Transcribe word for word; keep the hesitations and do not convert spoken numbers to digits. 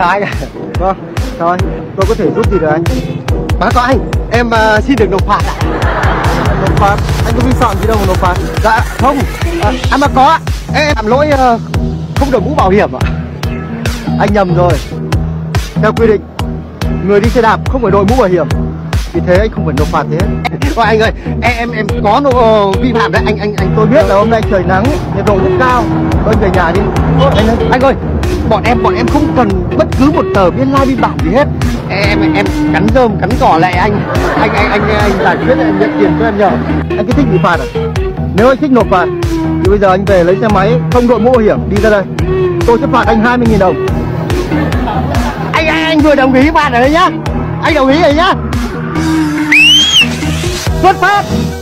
Chào anh. Vâng, chào anh. Tôi có thể giúp gì được anh? Báo cáo anh, em uh, xin được nộp phạt ạ. Nộp phạt? Anh có vi phạm gì đâu mà nộp phạt? Dạ không, à, à mà có ạ. Em làm lỗi uh, không đội mũ bảo hiểm ạ. Anh nhầm rồi. Theo quy định, người đi xe đạp không phải đội mũ bảo hiểm, vì thế anh không phải nộp phạt thế. Ôi anh ơi, em em em có nộp uh, vi phạm đấy anh anh anh Tôi biết là hôm nay trời nắng, nhiệt độ rất cao. Tôi về nhà đi. Anh ơi, anh ơi, bọn em bọn em không cần bất cứ một tờ biên lai biên bản gì hết. Em em cắn rơm cắn cỏ lại anh. Anh anh anh anh giải quyết anh nhận tiền cho em nhờ. Anh cứ thích bị phạt à? Nếu anh thích nộp phạt thì bây giờ anh về lấy xe máy không đội mũ bảo hiểm đi ra đây. Tôi sẽ phạt anh hai mươi nghìn đồng. Anh anh anh vừa đồng ý phạt rồi đấy nhá. Anh đồng ý rồi nhá. Xuất phát.